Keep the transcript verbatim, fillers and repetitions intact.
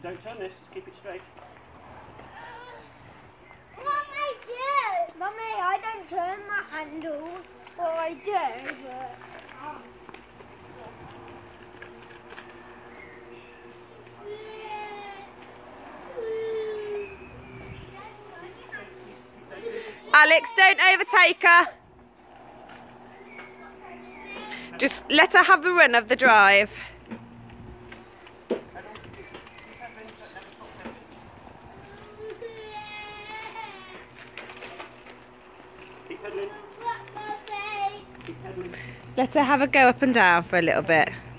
Don't turn this, just keep it straight. Mummy, do! Mummy, I don't turn the handle. Well, I do, but... Oh. Alex, don't overtake her. Just let her have a run of the drive. Keep pedaling. Keep pedaling. Let her have a go up and down for a little bit.